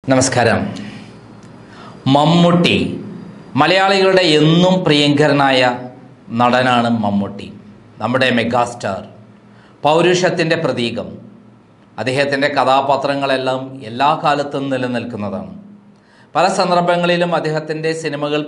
നമസ്കാരം. മമ്മൂട്ടി മലയാളികളുടെ എന്നും പ്രിയങ്കരനായ നടനാണ് മമ്മൂട്ടി. നമ്മുടെ മെഗാസ്റ്റാർ, പൗരുഷത്തിൻ്റെ പ്രതീകം. അദ്ദേഹത്തിൻ്റെ കഥാപാത്രങ്ങളെല്ലാം എല്ലാ കാലത്തും നിലനിൽക്കുന്നതാണ്. പല സന്ദർഭങ്ങളിലും അദ്ദേഹത്തിൻ്റെ സിനിമകൾ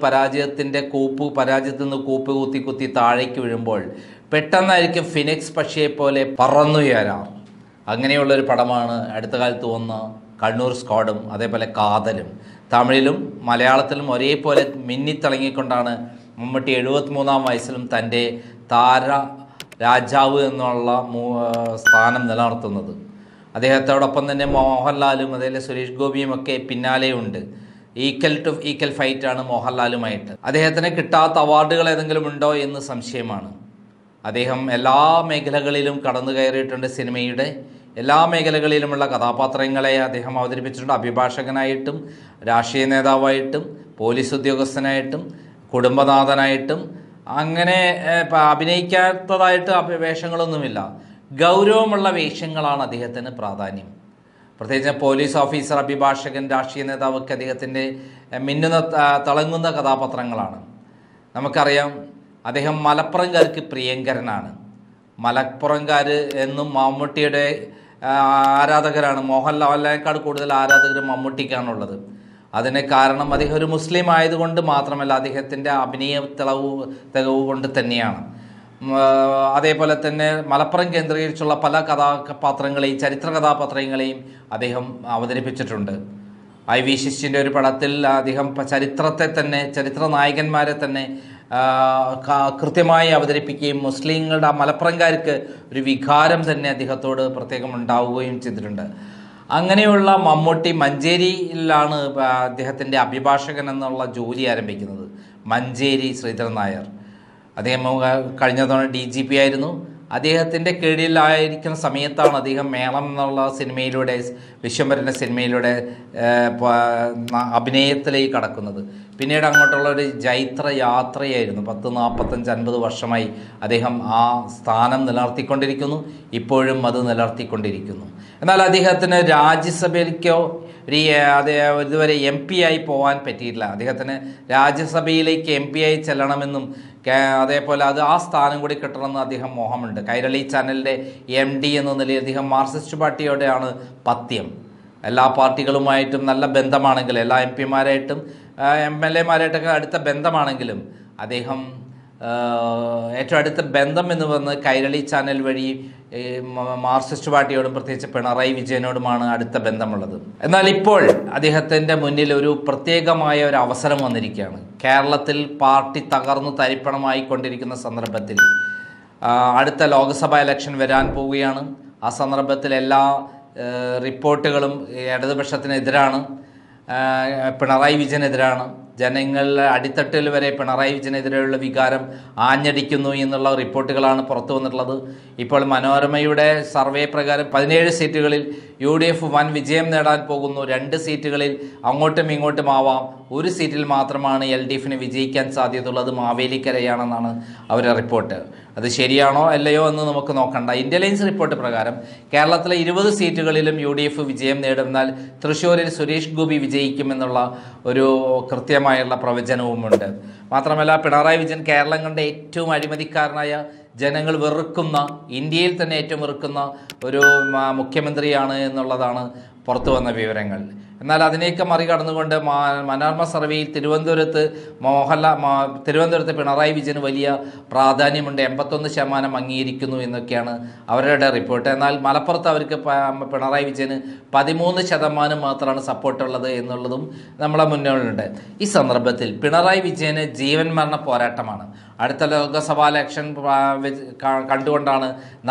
പരാജയത്തിൽ നിന്ന് കൂപ്പ് കുത്തി താഴേക്ക് വീഴുമ്പോൾ പെട്ടെന്നായിരിക്കും ഫിനിക്സ് പക്ഷിയെപ്പോലെ പറന്നുയരാർ. അങ്ങനെയുള്ളൊരു പടമാണ് അടുത്ത കാലത്ത് വന്ന കണ്ണൂർ സ്ക്വാഡും അതേപോലെ കാതലും. തമിഴിലും മലയാളത്തിലും ഒരേപോലെ മിന്നിത്തിളങ്ങിക്കൊണ്ടാണ് മമ്മൂട്ടി 73-ാം വയസ്സിലും തൻ്റെ താര രാജാവ് എന്നുള്ള സ്ഥാനം നിലനിർത്തുന്നത്. അദ്ദേഹത്തോടൊപ്പം തന്നെ മോഹൻലാലും അതേപോലെ സുരേഷ് ഗോപിയും ഒക്കെ പിന്നാലെയുണ്ട്. ഈക്വൽ ടു ഈക്വൽ ഫൈറ്റാണ് മോഹൻലാലുമായിട്ട്. അദ്ദേഹത്തിന് കിട്ടാത്ത അവാർഡുകൾ ഏതെങ്കിലും ഉണ്ടോ എന്ന് സംശയമാണ്. അദ്ദേഹം എല്ലാ മേഖലകളിലും കടന്നു കയറിയിട്ടുണ്ട്. സിനിമയുടെ എല്ലാ മേഖലകളിലുമുള്ള കഥാപാത്രങ്ങളെ അദ്ദേഹം അവതരിപ്പിച്ചിട്ടുണ്ട്. അഭിഭാഷകനായിട്ടും രാഷ്ട്രീയ നേതാവായിട്ടും പോലീസ് ഉദ്യോഗസ്ഥനായിട്ടും കുടുംബനാഥനായിട്ടും അങ്ങനെ അഭിനയിക്കാത്തതായിട്ട് വേഷങ്ങളൊന്നുമില്ല. ഗൗരവമുള്ള വേഷങ്ങളാണ് അദ്ദേഹത്തിന് പ്രാധാന്യം. പ്രത്യേകിച്ച് പോലീസ് ഓഫീസർ, അഭിഭാഷകൻ, രാഷ്ട്രീയ നേതാവൊക്കെ അദ്ദേഹത്തിൻ്റെ തിളങ്ങുന്ന കഥാപാത്രങ്ങളാണ്. നമുക്കറിയാം, അദ്ദേഹം മലപ്പുറംകാർക്ക് പ്രിയങ്കരനാണ്. മലപ്പുറംകാർ എന്നും മമ്മൂട്ടിയുടെ ആരാധകരാണ്. മോഹൻലാലിനേക്കാൾ കൂടുതൽ ആരാധകർ മമ്മൂട്ടിക്കാണുള്ളത്. അതിന് കാരണം അദ്ദേഹം ഒരു മുസ്ലിം ആയതുകൊണ്ട് മാത്രമല്ല, അദ്ദേഹത്തിൻ്റെ അഭിനയ തികവ് കൊണ്ട് തന്നെയാണ്. അതേപോലെ തന്നെ മലപ്പുറം കേന്ദ്രീകരിച്ചുള്ള പല കഥാപാത്രങ്ങളെയും ചരിത്ര കഥാപാത്രങ്ങളെയും അദ്ദേഹം അവതരിപ്പിച്ചിട്ടുണ്ട്. IV ശിഷ്യൻ്റെ ഒരു പടത്തിൽ അദ്ദേഹം ചരിത്ര നായകന്മാരെ തന്നെ കൃത്യമായി അവതരിപ്പിക്കുകയും മുസ്ലിങ്ങളുടെ മലപ്പുറംകാർക്ക് ഒരു വികാരം തന്നെ അദ്ദേഹത്തോട് പ്രത്യേകം ഉണ്ടാവുകയും ചെയ്തിട്ടുണ്ട്. അങ്ങനെയുള്ള മമ്മൂട്ടി മഞ്ചേരിയിലാണ് അദ്ദേഹത്തിൻ്റെ അഭിഭാഷകൻ എന്നുള്ള ജോലി ആരംഭിക്കുന്നത്. മഞ്ചേരി ശ്രീധരൻ നായർ, അദ്ദേഹം കഴിഞ്ഞ തവണ DGP ആയിരുന്നു. അദ്ദേഹത്തിൻ്റെ കീഴിലായിരിക്കുന്ന സമയത്താണ് അദ്ദേഹം മേളം എന്നുള്ള സിനിമയിലൂടെ, വിശ്വംഭരൻ്റെ സിനിമയിലൂടെ അഭിനയത്തിലേക്ക് കടക്കുന്നത്. പിന്നീട് അങ്ങോട്ടുള്ള ഒരു ജൈത്ര യാത്രയായിരുന്നു. 45-50 വർഷമായി അദ്ദേഹം ആ സ്ഥാനം നിലനിർത്തിക്കൊണ്ടിരിക്കുന്നു. ഇപ്പോഴും അത് നിലനിർത്തിക്കൊണ്ടിരിക്കുന്നു. എന്നാൽ അദ്ദേഹത്തിന് രാജ്യസഭയിലേക്കോ ഇതുവരെ MP ആയി പോകാൻ പറ്റിയിട്ടില്ല. അദ്ദേഹത്തിന് രാജ്യസഭയിലേക്ക് MP ആയി ചെല്ലണമെന്നും അതേപോലെ ആ സ്ഥാനം കൂടി കിട്ടണമെന്ന് അദ്ദേഹം മോഹമുണ്ട്. കൈരളി ചാനലിൻ്റെ MD എന്ന നിലയിൽ അദ്ദേഹം മാർക്സിസ്റ്റ് പാർട്ടിയോടെയാണ് പഥ്യം. എല്ലാ പാർട്ടികളുമായിട്ടും നല്ല ബന്ധമാണെങ്കിലും, എല്ലാ MP മാരായിട്ടും MLA മാരായിട്ടൊക്കെ അടുത്ത ബന്ധമാണെങ്കിലും അദ്ദേഹം ഏറ്റവും അടുത്ത ബന്ധം എന്ന് പറഞ്ഞത് കൈരളി ചാനൽ വഴി മാർക്സിസ്റ്റ് പാർട്ടിയോടും പ്രത്യേകിച്ച് പിണറായി വിജയനോടുമാണ് അടുത്ത ബന്ധമുള്ളത്. എന്നാൽ ഇപ്പോൾ അദ്ദേഹത്തിൻ്റെ മുന്നിൽ ഒരു പ്രത്യേകമായ ഒരു അവസരം വന്നിരിക്കുകയാണ്. കേരളത്തിൽ പാർട്ടി തകർന്നു തരിപ്പണമായി കൊണ്ടിരിക്കുന്ന സന്ദർഭത്തിൽ അടുത്ത ലോക്സഭാ ഇലക്ഷൻ വരാൻ പോവുകയാണ്. ആ സന്ദർഭത്തിൽ എല്ലാ റിപ്പോർട്ടുകളും ഇടതുപക്ഷത്തിനെതിരാണ്, പിണറായി വിജയനെതിരാണ്. ജനങ്ങളുടെ അടിത്തട്ടിൽ വരെ പിണറായി വിജയനെതിരെയുള്ള വികാരം ആഞ്ഞടിക്കുന്നു എന്നുള്ള റിപ്പോർട്ടുകളാണ് പുറത്തു വന്നിട്ടുള്ളത്. ഇപ്പോൾ മനോരമയുടെ സർവേ പ്രകാരം 17 സീറ്റുകളിൽ UDF വൻ വിജയം നേടാൻ പോകുന്നു. 2 സീറ്റുകളിൽ അങ്ങോട്ടും ഇങ്ങോട്ടും ആവാം. 1 സീറ്റിൽ മാത്രമാണ് LDFന് വിജയിക്കാൻ സാധ്യതയുള്ളത്. മാവേലിക്കരയാണെന്നാണ് അവരുടെ റിപ്പോർട്ട്. അത് ശരിയാണോ അല്ലയോ എന്ന് നമുക്ക് നോക്കണ്ട. ഇന്റലിജൻസ് റിപ്പോർട്ട് പ്രകാരം കേരളത്തിലെ 20 സീറ്റുകളിലും UDF വിജയം നേടും. എന്നാൽ തൃശ്ശൂരിൽ സുരേഷ് ഗോപി വിജയിക്കുമെന്നുള്ള ഒരു കൃത്യമായുള്ള പ്രവചനവുമുണ്ട്. മാത്രമല്ല, പിണറായി വിജയൻ കേരളം കണ്ട ഏറ്റവും അഴിമതിക്കാരനായ, ജനങ്ങൾ വെറുക്കുന്ന, ഇന്ത്യയിൽ തന്നെ ഏറ്റവും വെറുക്കുന്ന ഒരു മുഖ്യമന്ത്രിയാണ് എന്നുള്ളതാണ് പുറത്തു വന്ന വിവരങ്ങൾ. എന്നാൽ അതിനെയൊക്കെ മറികടന്നുകൊണ്ട് മനോരമ സർവേയിൽ തിരുവനന്തപുരത്ത് പിണറായി വിജയന് വലിയ പ്രാധാന്യമുണ്ട്, 81% അംഗീകരിക്കുന്നു എന്നൊക്കെയാണ് അവരുടെ റിപ്പോർട്ട്. എന്നാൽ മലപ്പുറത്ത് അവർക്ക് പിണറായി വിജയന് 13% മാത്രമാണ് സപ്പോർട്ടുള്ളത് എന്നുള്ളതും നമ്മളെ മുന്നിലുണ്ട്. ഈ സന്ദർഭത്തിൽ പിണറായി വിജയന് ജീവൻ മരണ പോരാട്ടമാണ്. അടുത്ത ലോക്സഭാ ഇലക്ഷൻ കണ്ടുകൊണ്ടാണ്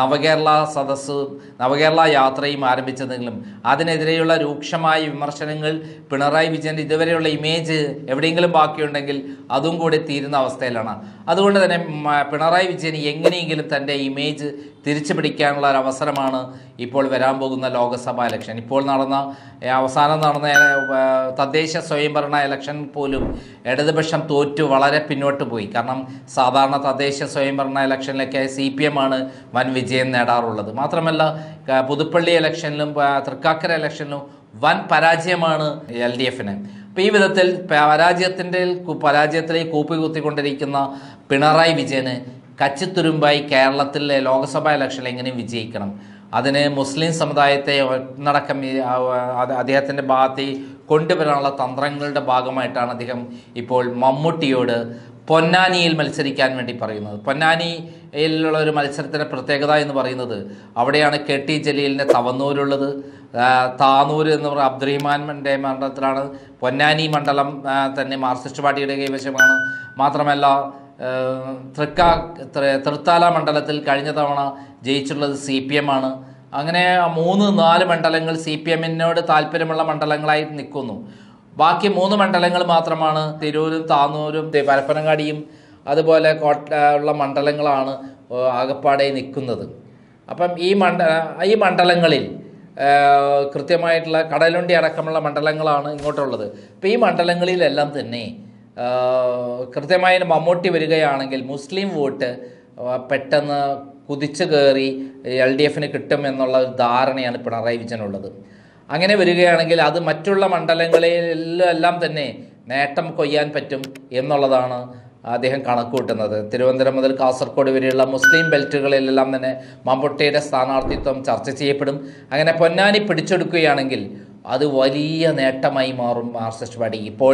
നവകേരള യാത്രയും ആരംഭിച്ചതെങ്കിലും അതിനെതിരെയുള്ള രൂക്ഷമായ വിമർശനങ്ങൾ, പിണറായി വിജയൻ്റെ ഇതുവരെയുള്ള ഇമേജ് എവിടെയെങ്കിലും ബാക്കിയുണ്ടെങ്കിൽ അതും കൂടി തീരുന്ന അവസ്ഥയിലാണ്. അതുകൊണ്ട് തന്നെ പിണറായി വിജയൻ എങ്ങനെയെങ്കിലും തൻ്റെ ഇമേജ് തിരിച്ചു പിടിക്കാനുള്ള ഒരു അവസരമാണ് ഇപ്പോൾ വരാൻ പോകുന്ന ലോക്സഭാ ഇലക്ഷൻ. ഇപ്പോൾ അവസാനം നടന്ന തദ്ദേശ സ്വയംഭരണ ഇലക്ഷൻ പോലും ഇടതുപക്ഷം തോറ്റു വളരെ പിന്നോട്ട് പോയി. കാരണം സാധാരണ തദ്ദേശ സ്വയംഭരണ ഇലക്ഷനിലൊക്കെ CPM ആണ് വൻ വിജയം നേടാറുള്ളത്. മാത്രമല്ല, പുതുപ്പള്ളി ഇലക്ഷനിലും തൃക്കാക്കര ഇലക്ഷനിലും വൻ പരാജയമാണ് LDFന്. അപ്പോൾ ഈ വിധത്തിൽ പരാജയത്തിലേക്ക് കൂപ്പിക്കുത്തിക്കൊണ്ടിരിക്കുന്ന പിണറായി വിജയന് കച്ചിത്തുരുമ്പായി കേരളത്തിലെ ലോക്സഭാ ഇലക്ഷനിൽ എങ്ങനെ വിജയിക്കണം, അതിന് മുസ്ലിം സമുദായത്തെ ഒന്നടക്കം അദ്ദേഹത്തിൻ്റെ ഭാഗത്ത് കൊണ്ടുവരാനുള്ള തന്ത്രങ്ങളുടെ ഭാഗമായിട്ടാണ് അദ്ദേഹം ഇപ്പോൾ മമ്മൂട്ടിയോട് പൊന്നാനിയിൽ മത്സരിക്കാൻ വേണ്ടി പറയുന്നത്. പൊന്നാനിയിലുള്ള ഒരു മത്സരത്തിൻ്റെ പ്രത്യേകത എന്ന് പറയുന്നത് അവിടെയാണ് KT ജലീലിൻ്റെ തവന്നൂരുള്ളത്. താനൂർ എന്ന് പറയുന്ന അബ്ദുറഹിമാൻ്റെ മണ്ഡലത്തിലാണ്. പൊന്നാനി മണ്ഡലം തന്നെ മാർക്സിസ്റ്റ് പാർട്ടിയുടെ കൈവശമാണ്. മാത്രമല്ല തൃത്താല മണ്ഡലത്തിൽ കഴിഞ്ഞ തവണ ജയിച്ചിട്ടുള്ളത് CPM ആണ്. അങ്ങനെ 3-4 മണ്ഡലങ്ങൾ CPMനോട് താല്പര്യമുള്ള മണ്ഡലങ്ങളായി നിൽക്കുന്നു. ബാക്കി 3 മണ്ഡലങ്ങൾ മാത്രമാണ് തിരൂരും താനൂരും പരപ്പനങ്ങാടിയും അതുപോലെ ഉള്ള മണ്ഡലങ്ങളാണ് ആകപ്പാടെ നിൽക്കുന്നത്. അപ്പം ഈ മണ്ഡലങ്ങളിൽ കൃത്യമായിട്ടുള്ള കടലുണ്ടി അടക്കമുള്ള മണ്ഡലങ്ങളാണ് ഇങ്ങോട്ടുള്ളത്. അപ്പോൾ ഈ മണ്ഡലങ്ങളിലെല്ലാം തന്നെ കൃത്യമായി മമ്മൂട്ടി വരികയാണെങ്കിൽ മുസ്ലിം വോട്ട് പെട്ടെന്ന് കുതിച്ചു കയറി LDFന് കിട്ടും എന്നുള്ള ഒരു ധാരണയാണ് പിണറായി വിജയനുള്ളത്. അങ്ങനെ വരികയാണെങ്കിൽ അത് മറ്റുള്ള മണ്ഡലങ്ങളിലെല്ലാം തന്നെ നേട്ടം കൊയ്യാൻ പറ്റും എന്നുള്ളതാണ് അദ്ദേഹം കണക്കുകൂട്ടുന്നത്. തിരുവനന്തപുരം മുതൽ കാസർഗോഡ് വരെയുള്ള മുസ്ലിം ബെൽറ്റുകളിലെല്ലാം തന്നെ മമ്മൂട്ടിയുടെ സ്ഥാനാർത്ഥിത്വം ചർച്ച ചെയ്യപ്പെടും. അങ്ങനെ പൊന്നാനി പിടിച്ചെടുക്കുകയാണെങ്കിൽ അത് വലിയ നേട്ടമായി മാറും മാർക്സിസ്റ്റ് പാർട്ടി. ഇപ്പോൾ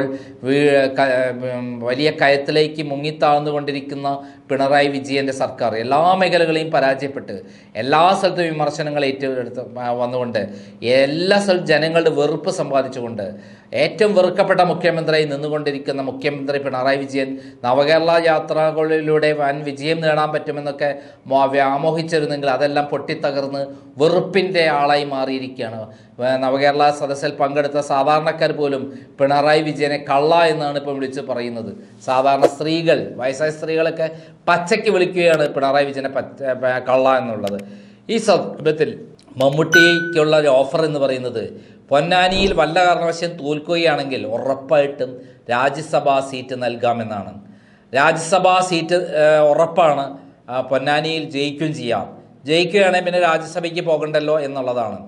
വലിയ കയത്തിലേക്ക് മുങ്ങിത്താഴ്ന്നുകൊണ്ടിരിക്കുന്ന പിണറായി വിജയൻ്റെ സർക്കാർ എല്ലാ മേഖലകളെയും പരാജയപ്പെട്ട് എല്ലാ സ്ഥലത്തും വിമർശനങ്ങൾ ഏറ്റെടുത്ത് വന്നുകൊണ്ട് എല്ലാ സ്ഥലത്തും ജനങ്ങളുടെ വെറുപ്പ് സമ്പാദിച്ചുകൊണ്ട് ഏറ്റവും വെറുക്കപ്പെട്ട മുഖ്യമന്ത്രിയായി നിന്നുകൊണ്ടിരിക്കുന്ന മുഖ്യമന്ത്രി പിണറായി വിജയൻ നവകേരള യാത്രകളിലൂടെ വൻ വിജയം നേടാൻ പറ്റുമെന്നൊക്കെ വ്യാമോഹിച്ചിരുന്നെങ്കിൽ അതെല്ലാം പൊട്ടിത്തകർന്ന് വെറുപ്പിൻ്റെ ആളായി മാറിയിരിക്കുകയാണ്. നവകേരള സദസ്സിൽ പങ്കെടുത്ത സാധാരണക്കാർ പോലും പിണറായി വിജയനെ കള്ള എന്നാണ് ഇപ്പോൾ വിളിച്ച് പറയുന്നത്. സാധാരണ സ്ത്രീകൾ, വയസ്സായ സ്ത്രീകളൊക്കെ പച്ചയ്ക്ക് വിളിക്കുകയാണ് പിണറായി വിജയനെ കള്ള എന്നുള്ളത്. ഈ സന്ദർഭത്തിൽ മമ്മൂട്ടിക്കുള്ള ഒരു ഓഫർ എന്ന് പറയുന്നത് പൊന്നാനിയിൽ വല്ല കാരണവശാലും തോൽക്കുകയാണെങ്കിൽ ഉറപ്പായിട്ടും രാജ്യസഭാ സീറ്റ് നൽകാമെന്നാണ്. രാജ്യസഭാ സീറ്റ് ഉറപ്പാണ്. പൊന്നാനിയിൽ ജയിക്കുകയും ചെയ്യാം. ജയിക്കുകയാണെങ്കിൽ പിന്നെ രാജ്യസഭയ്ക്ക് പോകണ്ടല്ലോ എന്നുള്ളതാണ്.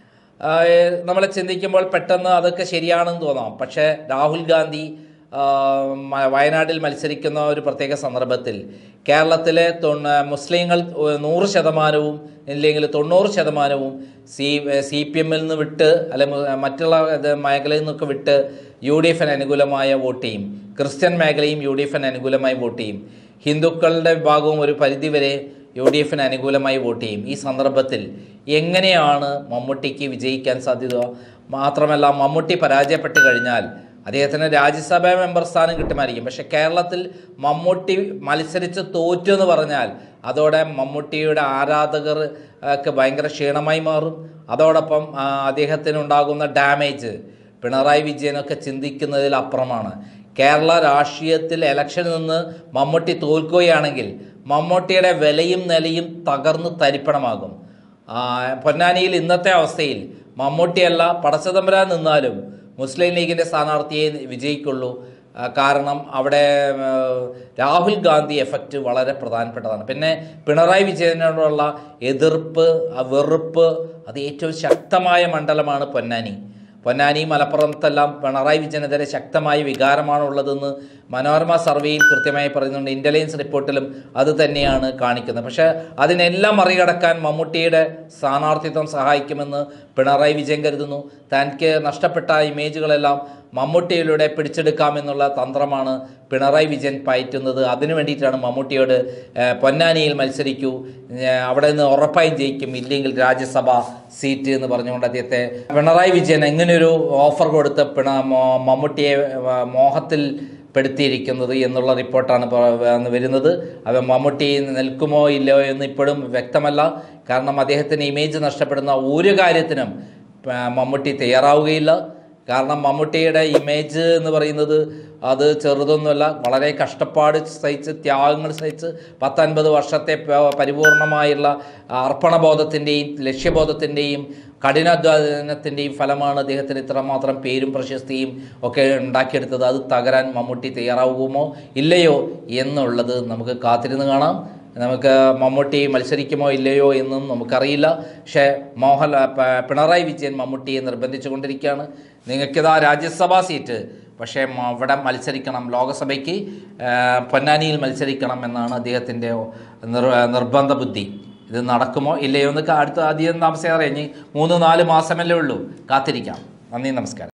നമ്മൾ ചിന്തിക്കുമ്പോൾ പെട്ടെന്ന് അതൊക്കെ ശരിയാണെന്ന് തോന്നാം. പക്ഷേ രാഹുൽ ഗാന്ധി വയനാട്ടിൽ മത്സരിക്കുന്ന ഒരു പ്രത്യേക സന്ദർഭത്തിൽ കേരളത്തിലെ മുസ്ലിങ്ങൾ 100% ഇല്ലെങ്കിൽ 90% CPMൽ നിന്ന് വിട്ട് മറ്റുള്ള മേഖലയിൽ നിന്നൊക്കെ വിട്ട് UDFന് അനുകൂലമായ വോട്ട് ചെയ്യും. ക്രിസ്ത്യൻ മേഖലയും UDFന് അനുകൂലമായി വോട്ട് ചെയ്യും. ഹിന്ദുക്കളുടെ വിഭാഗവും ഒരു പരിധിവരെ UDFന് അനുകൂലമായി വോട്ട് ചെയ്യും. ഈ സന്ദർഭത്തിൽ എങ്ങനെയാണ് മമ്മൂട്ടിക്ക് വിജയിക്കാൻ സാധ്യത? മാത്രമല്ല മമ്മൂട്ടി പരാജയപ്പെട്ട് കഴിഞ്ഞാൽ അദ്ദേഹത്തിന് രാജ്യസഭാ മെമ്പർ സ്ഥാനം കിട്ടുമായിരിക്കും. പക്ഷേ കേരളത്തിൽ മമ്മൂട്ടി മത്സരിച്ച് തോറ്റു എന്ന് പറഞ്ഞാൽ അതോടെ മമ്മൂട്ടിയുടെ ആരാധകർക്ക് ഭയങ്കര ക്ഷീണമായി മാറും. അതോടൊപ്പം അദ്ദേഹത്തിനുണ്ടാകുന്ന ഡാമേജ് പിണറായി വിജയനൊക്കെ ചിന്തിക്കുന്നതിൽ അപ്പുറമാണ്. കേരള രാഷ്ട്രീയത്തിൽ ഇലക്ഷനിൽ നിന്ന് മമ്മൂട്ടി തോൽക്കുകയാണെങ്കിൽ മമ്മൂട്ടിയുടെ വിലയും നിലയും തകർന്ന് തരിപ്പണമാകും. പൊന്നാനിയിൽ ഇന്നത്തെ അവസ്ഥയിൽ മമ്മൂട്ടിയല്ല പടച്ചതമ്പുരാൻ നിന്നാലും മുസ്ലിം ലീഗിൻ്റെ സ്ഥാനാർത്ഥിയെ വിജയിക്കുള്ളൂ. കാരണം അവിടെ രാഹുൽ ഗാന്ധി എഫക്റ്റ് വളരെ പ്രധാനപ്പെട്ടതാണ്. പിന്നെ പിണറായി വിജയനോടുള്ള എതിർപ്പ്, വെറുപ്പ് അത് ഏറ്റവും ശക്തമായ മണ്ഡലമാണ് പൊന്നാനി മലപ്പുറത്തെല്ലാം പിണറായി വിജയനെതിരെ ശക്തമായ വികാരമാണുള്ളതെന്ന് മനോരമ സർവേയിൽ കൃത്യമായി പറയുന്നുണ്ട്. ഇൻ്റലിജൻസ് റിപ്പോർട്ടിലും അത് തന്നെയാണ് കാണിക്കുന്നത്. പക്ഷേ അതിനെല്ലാം മറികടക്കാൻ മമ്മൂട്ടിയുടെ സ്ഥാനാർത്ഥിത്വം സഹായിക്കുമെന്ന് പിണറായി വിജയൻ കരുതുന്നു. തനിക്ക് നഷ്ടപ്പെട്ട ഇമേജുകളെല്ലാം മമ്മൂട്ടിയിലൂടെ പിടിച്ചെടുക്കാമെന്നുള്ള തന്ത്രമാണ് പിണറായി വിജയൻ പയറ്റുന്നത്. അതിനു വേണ്ടിയിട്ടാണ് മമ്മൂട്ടിയോട് പൊന്നാനിയിൽ മത്സരിക്കൂ, അവിടെ നിന്ന് ഉറപ്പായും ജയിക്കും, ഇല്ലെങ്കിൽ രാജ്യസഭ സീറ്റ് എന്ന് പറഞ്ഞുകൊണ്ട് അദ്ദേഹത്തെ പിണറായി വിജയൻ എങ്ങനെയൊരു ഓഫർ കൊടുത്ത് മമ്മൂട്ടിയെ മോഹത്തിൽ പെടുത്തിയിരിക്കുന്നത് എന്നുള്ള റിപ്പോർട്ടാണ് വരുന്നത്. അത് മമ്മൂട്ടി നിൽക്കുമോ ഇല്ലയോ എന്ന് ഇപ്പോഴും വ്യക്തമല്ല. കാരണം അദ്ദേഹത്തിന് ഇമേജ് നഷ്ടപ്പെടുന്ന ഒരു കാര്യത്തിനും മമ്മൂട്ടി തയ്യാറാവുകയില്ല. കാരണം മമ്മൂട്ടിയുടെ ഇമേജ് എന്ന് പറയുന്നത് അത് ചെറുതൊന്നുമല്ല. വളരെ കഷ്ടപ്പാട് സഹിച്ച്, ത്യാഗങ്ങൾ സഹിച്ച് 10-50 വർഷത്തെ പരിപൂർണമായുള്ള അർപ്പണബോധത്തിൻ്റെയും ലക്ഷ്യബോധത്തിൻ്റെയും കഠിനാധ്വാനത്തിൻ്റെയും ഫലമാണ് അദ്ദേഹത്തിന് ഇത്രമാത്രം പേരും പ്രശസ്തിയും ഒക്കെ ഉണ്ടാക്കിയെടുത്തത്. അത് തകരാൻ മമ്മൂട്ടി തയ്യാറാവുമോ ഇല്ലയോ എന്നുള്ളത് നമുക്ക് കാത്തിരുന്ന് കാണാം. നമുക്ക് മമ്മൂട്ടി മത്സരിക്കുമോ ഇല്ലയോ എന്നും നമുക്കറിയില്ല. പക്ഷേ പിണറായി വിജയൻ മമ്മൂട്ടിയെ നിർബന്ധിച്ചു കൊണ്ടിരിക്കുകയാണ്. നിങ്ങൾക്കിതാ രാജ്യസഭാ സീറ്റ്, പക്ഷേ അവിടെ മത്സരിക്കണം, ലോകസഭയ്ക്ക് പൊന്നാനിയിൽ മത്സരിക്കണം എന്നാണ് അദ്ദേഹത്തിൻ്റെ നിർബന്ധ ബുദ്ധി. ഇത് നടക്കുമോ ഇല്ലയോ എന്നൊക്കെ അധികം താമസിയാതെ ഇനി 3-4 മാസമല്ലേ ഉള്ളൂ, കാത്തിരിക്കാം. നന്ദി, നമസ്കാരം.